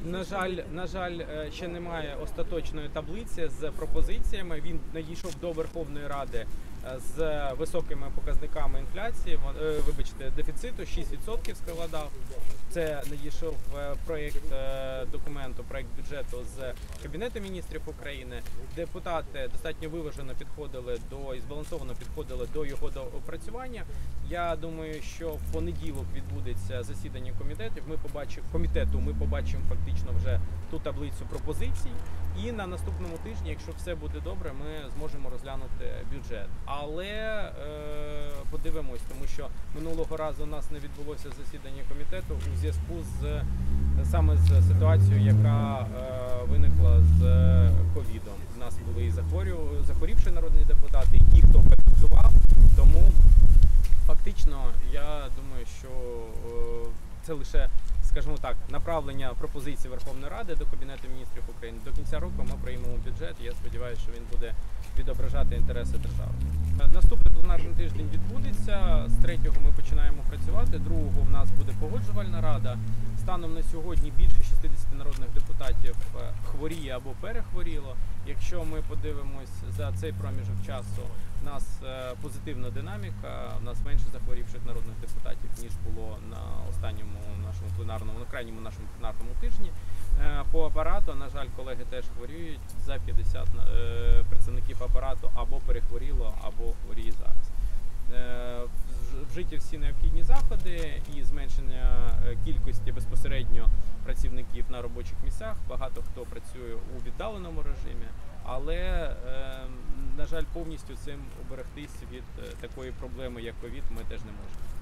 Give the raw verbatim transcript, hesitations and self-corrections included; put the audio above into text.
На жаль, на жаль, ще немає остаточної таблиці з пропозиціями. Він надійшов до Верховної Ради з високими показниками інфляції. Вибачте, дефіциту шість відсотків складав. Це надійшов проєкт документу, проєкт бюджету з Кабінету міністрів України. Депутати достатньо виважено підходили до і збалансовано підходили до його опрацювання. Я думаю, що в понеділок відбудеться засідання комітетів. Ми побачимо комітету. Ми побачимо фактично вже ту таблицю пропозицій. І на наступному тижні, якщо все буде добре, ми зможемо розглянути бюджет. Але е, подивимось, тому що минулого разу у нас не відбулося засідання комітету у зв'язку з саме з ситуацією, яка е, виникла з ковідом. У нас були і захворю, захворівші народні депутати, і ті, хто працював. Тому фактично я думаю, що е, це лише, скажімо так, направлення пропозицій Верховної Ради до Кабінету міністрів України. До кінця року ми приймемо бюджет, і я сподіваюся, що він буде відображати інтереси держави. Наступний пленарний тиждень відбудеться, з третього ми починаємо працювати, другого в нас буде погоджувальна рада. Станом на сьогодні більше шістдесят народних депутатів хворіє або перехворіло. Якщо ми подивимось за цей проміжок часу, у нас позитивна динаміка, у нас менше захворівших народних депутатів, ніж було на останньому нашому пленарному, на крайньому нашому пленарному тижні. По апарату, на жаль, колеги теж хворіють, за п'ятдесят працівників апарату або перехворіло, або хворіє зараз. Вжиті всі необхідні заходи і зменшення кількості безпосередньо працівників на робочих місцях. Багато хто працює у віддаленому режимі, але, на жаль, повністю цим уберегтись від такої проблеми, як ковід, ми теж не можемо.